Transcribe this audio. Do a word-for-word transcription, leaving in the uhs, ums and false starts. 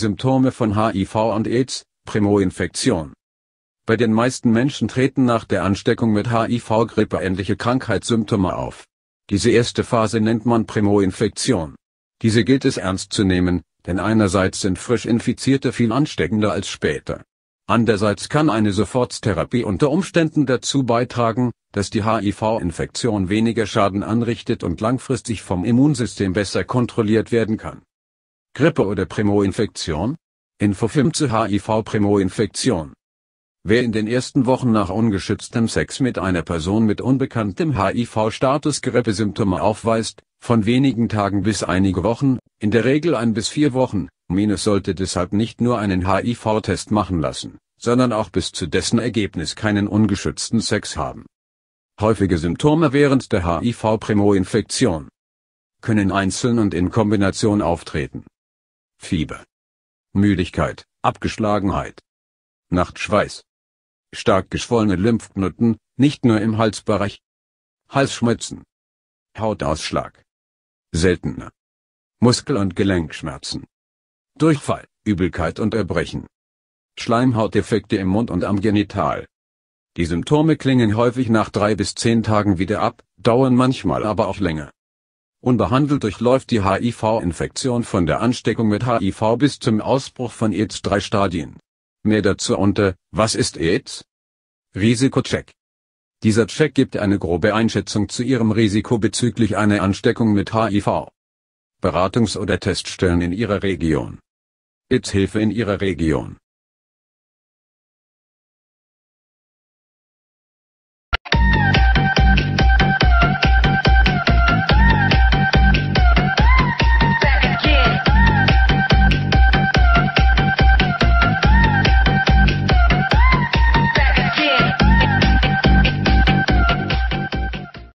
Symptome von H I V und AIDS, Primo-Infektion. Bei den meisten Menschen treten nach der Ansteckung mit H I V grippeähnliche Krankheitssymptome auf. Diese erste Phase nennt man Primo-Infektion. Diese gilt es ernst zu nehmen, denn einerseits sind frisch Infizierte viel ansteckender als später. Andererseits kann eine Soforttherapie unter Umständen dazu beitragen, dass die H I V-Infektion weniger Schaden anrichtet und langfristig vom Immunsystem besser kontrolliert werden kann. Grippe oder Primo-Infektion? Infofilm zu H I V-Primo-Infektion. Wer in den ersten Wochen nach ungeschütztem Sex mit einer Person mit unbekanntem H I V-Status Grippesymptome aufweist, von wenigen Tagen bis einige Wochen, in der Regel ein bis vier Wochen, minus sollte deshalb nicht nur einen H I V-Test machen lassen, sondern auch bis zu dessen Ergebnis keinen ungeschützten Sex haben. Häufige Symptome während der H I V-Primo-Infektion können einzeln und in Kombination auftreten. Fieber, Müdigkeit, Abgeschlagenheit, Nachtschweiß, stark geschwollene Lymphknoten, nicht nur im Halsbereich, Halsschmerzen, Hautausschlag, seltener, Muskel- und Gelenkschmerzen, Durchfall, Übelkeit und Erbrechen, Schleimhautdefekte im Mund und am Genital. Die Symptome klingen häufig nach drei bis zehn Tagen wieder ab, dauern manchmal aber auch länger. Unbehandelt durchläuft die H I V-Infektion von der Ansteckung mit H I V bis zum Ausbruch von AIDS drei Stadien. Mehr dazu unter: Was ist AIDS? Risikocheck. Dieser Check gibt eine grobe Einschätzung zu Ihrem Risiko bezüglich einer Ansteckung mit H I V. Beratungs- oder Teststellen in Ihrer Region. AIDS-Hilfe in Ihrer Region.